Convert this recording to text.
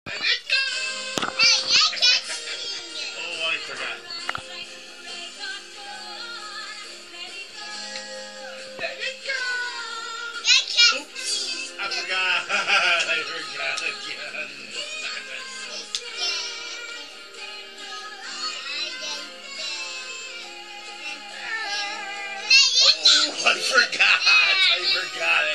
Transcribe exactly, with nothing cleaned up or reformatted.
Let it go! Oh, I forgot. Let it go! Oops! I forgot. I forgot again. Oh, I forgot. I forgot